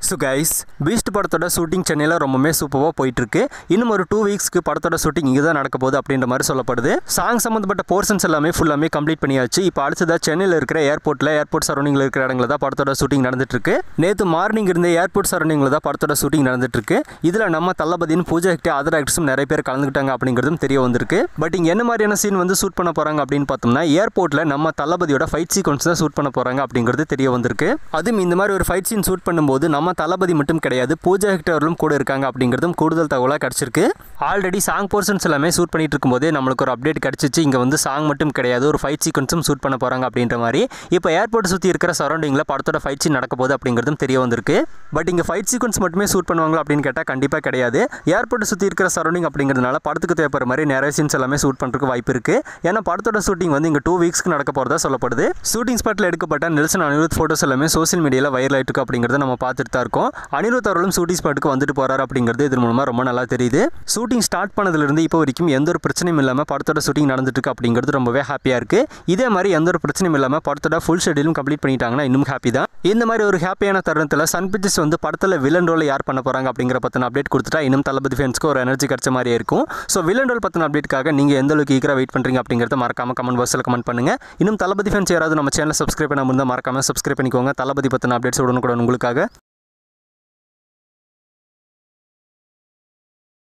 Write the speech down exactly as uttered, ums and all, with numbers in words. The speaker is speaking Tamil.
ஸோ கைஸ் பீஸ்ட் படத்தோட ஷூட்டிங் சென்னையில் ரொம்பவே சூப்பராக போயிட்டுருக்கு. இன்னும் ஒரு டூ வீக்ஸ்க்கு படத்தோட ஷூட்டிங் இங்கே தான் நடக்க போகுது அப்படின்ற மாதிரி சொல்லப்படுது. சாங் சம்மந்தப்பட்ட போர்ஷன்ஸ் எல்லாமே ஃபுல்லாமே கம்ப்ளீட் பண்ணியாச்சு. இப்போ அடுத்ததாக சென்னையில் இருக்கிற ஏர்போர்ட்டில் ஏர்போர்ட் சரௌண்டிங்கில் இருக்கிற இடங்களில் தான் படத்தோட ஷூட்டிங் நடந்துட்டுருக்கு. நேற்று மார்னிங் இருந்த ஏர்போர்ட் சரௌண்டிங்கில் தான் படத்தோட ஷூட்டிங் நடந்துட்டுருக்கு. இதில் நம்ம தளபதியின் பூஜா ஹெக்டே அதர் ஆக்டர்ஸும் நிறைய பேர் கலந்துக்கிட்டாங்க அப்படிங்கிறதும் தெரிய வந்திருக்கு. பட் இங்கே என்ன மாதிரியான சீன் வந்து ஷூட் பண்ண போகிறாங்க அப்படின்னு பார்த்தோம்னா ஏர்போர்ட்டில் நம்ம தளபதியோட ஃபைட் சீக்வன்ஸ் தான் ஷூட் பண்ண போகிறாங்க அப்படிங்கிறது தெரிய வந்திருக்கு. அதுவும் இந்த மாதிரி ஒரு ஃபைட் சீன் ஷூட் பண்ணும்போது நம்ம தளபதி மட்டும் கிடையாது, பூஜா ஹெக்டே அவர்களும் கூட இருக்காங்க அப்படிங்கிறதும் கூடுதல் தகவலாக கிடச்சிருக்கு. ஆல்ரெடி சாங் போர்ஷன்ஸ் எல்லாமே ஷூட் பண்ணிட்டு இருக்கும்போதே நம்மளுக்கு ஒரு அப்டேட் கிடச்சிச்சு. இங்கே வந்து சாங் மட்டும் கிடையாது, ஒரு ஃபைட் சீக்வன்ஸும் ஷூட் பண்ண போகிறாங்க அப்படின்ற மாதிரி. இப்போ ஏர்போர்ட் சுற்றி இருக்கிற சரௌண்டிங்கில் படத்தோட ஃபைட் சீன் நடக்க போகுது அப்படிங்கிறதும் தெரிய வந்திருக்கு. பட் இங்கே ஃபைட் சீக்வன்ஸ் மட்டுமே ஷூட் பண்ணுவாங்களா அப்படின்னு கேட்டால் கண்டிப்பாக கிடையாது. ஏர்போர்ட் சுற்றி இருக்கிற சரௌண்டிங் அப்படிங்கிறதுனால படத்துக்கு தேவைப்படுற மாதிரி நிறைய சீன்ஸ் எல்லாமே ஷூட் பண்ணுறதுக்கு வாய்ப்பு இருக்குது. ஏன்னா படத்தோட ஷூட்டிங் வந்து இங்கே டூ வீக்ஸ்க்கு நடக்க போகிறதா சொல்லப்படுது. ஷூட்டிங் ஸ்பாட்டில் எடுக்கப்பட்ட நெல்சன் அனிருத் ஃபோட்டோஸ் எல்லாமே சோசியல் மீடியாவில் வைரல் ஆகிட்டு இருக்கு அப்படிங்கிறத நம்ம பார்த்துட்டு தான் இருக்கோம். அனிருத் அவர்களும் ஷூட்டிங் ஸ்பாட்டுக்கு வந்துட்டு போறாரு அப்படிங்கிறது இதன் மூலமா ரொம்ப நல்லா தெரியுது. ஷூட்டிங் ஸ்டார்ட் பண்ணதிலிருந்து இப்போ வரைக்கும் எந்த ஒரு பிரச்சனையும் இல்லாமல் படத்தோட ஷூட்டிங் நடந்துட்டு இருக்கு அப்படிங்கிறது ரொம்பவே ஹாப்பியாக இருக்கு. இதே மாதிரி எந்த ஒரு பிரச்சனையும் இல்லாமல் படத்தோட ஃபுல் ஷெட்யூலும் கம்ப்ளீட் பண்ணிட்டாங்கன்னா இன்னும் ஹாப்பி தான். இந்த மாதிரி ஒரு ஹாப்பியான தருணத்தில் சன் பிக்சர்ஸ் வந்து படத்தில் வில்லன் ரோல் யார் பண்ண போறாங்க அப்படிங்கிற பத்தின அப்டேட் கொடுத்துட்டா இன்னும் தளபதி ஃபேன்ஸ்க்கு ஒரு எனர்ஜி கிடைச்ச மாதிரி இருக்கும். ஸோ வில்லன் ரோல் பத்தின அப்டேட்காக நீங்க எந்த அளவுக்கு ஈகரா வெயிட் பண்றீங்க அப்படிங்கிறத மறக்காம கமெண்ட் பாக்ஸில் கமெண்ட் பண்ணுங்க. இன்னும் தளபதி ஃபேன்ஸ் யாராவது நம்ம சேனல் சப்ஸ்கிரைப் பண்ணாம இருந்தால் மறக்காம சப்ஸ்கிரைப் பண்ணிக்கோங்க. தளபதி பத்தின அப்டேட்ஸ் உடனுக்குடன் உங்களுக்காக.